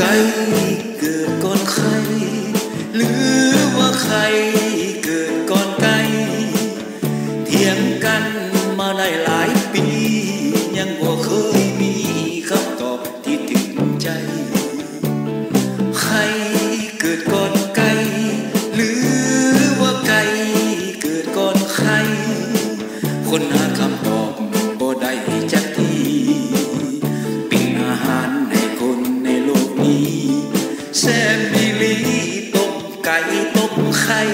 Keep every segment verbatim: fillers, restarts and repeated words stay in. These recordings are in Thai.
ก่เกิดก่อนไข่หรือว่าไข่เกิดก่อนไก่เถียงกันมาได้หลายปียังบ่เคยมีคำตอบที่ถึงใจไข่เกิดก่อนไก่หรือว่าไก่เกิดก่อนไข่คนหาคำตอบบ่ได้จักทีเป็นอาหารให้คนในโลกนี้แซ่บอีหลีต้มไก่ต้มไข่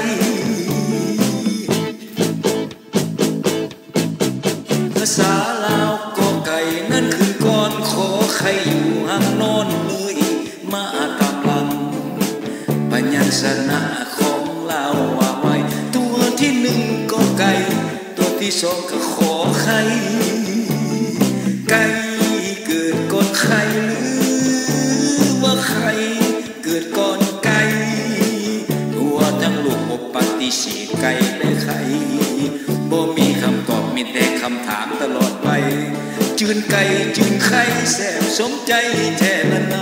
ภาษาลาวก็ไก่นั่นคือก้อนขอไข่อยู่ห่างนอนเลยมากำลังพยัญชนะของลาวว่าไว้ตัวที่หนึ่งก็ไก่ตัวที่สองก็ขอไข่ไก่เกิดก่อนไข่หรือว่าไข่เกิดก่อนไก่ตัวทั้งลูกบ่ปฏิเสธไก่และไข่บ่มีคำตอบมีแต่คำถามตลอดไปจืนไก่จืนไข่แซ่บสมใจแท้ละนา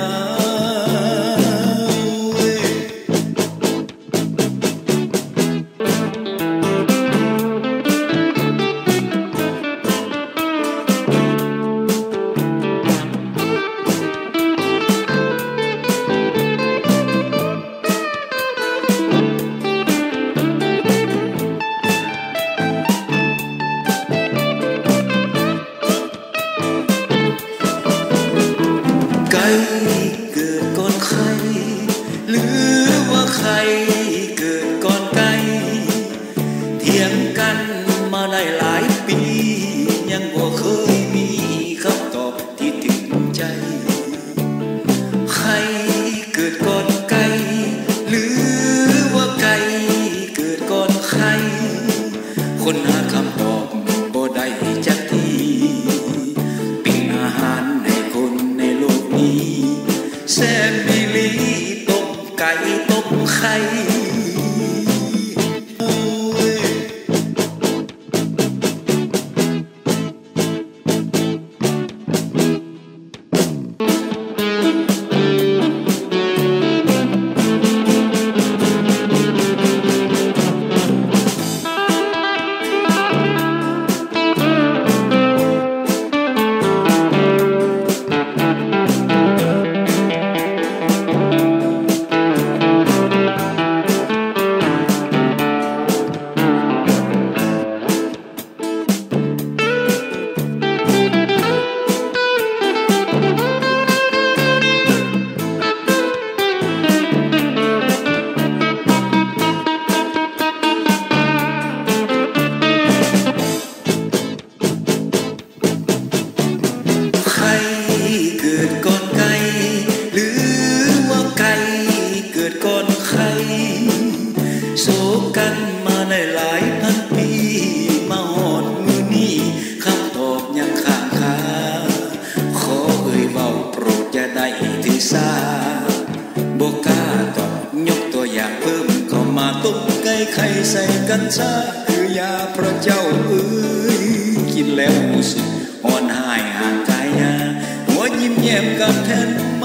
ไก่เกิดก่อนไข่หรือว่าไข่เกิดก่อนไก่เถียงกันมาได้หลายปียังบ่เคยมีคำตอบที่ถึงใจไข่เกิดก่อนไก่หรือว่าไก่เกิดก่อนไข่คนหาคำตอบบ่ได้จักทีเป็นอาหารแซ่บอีหลีต้มไก่ต้มไข่เกิดก่อนไก่หรือว่าไก่เกิดก่อนไข่โศกกันมาได้หลายพันปีมาหอดมือนี้คำตอบยังข้างคาขอเอ่ยเบาโปรดอย่าได้ถือสาบ่กล้าตอบยกตัวอย่างเพิ่มเข้ามาต้มไก่ไข่ใส่กัญชาคือยาพระเจ้าเอ้ยกินแล้วรู้สึกอ่อนหายห่างกายยายิ้มแย้มกับแทน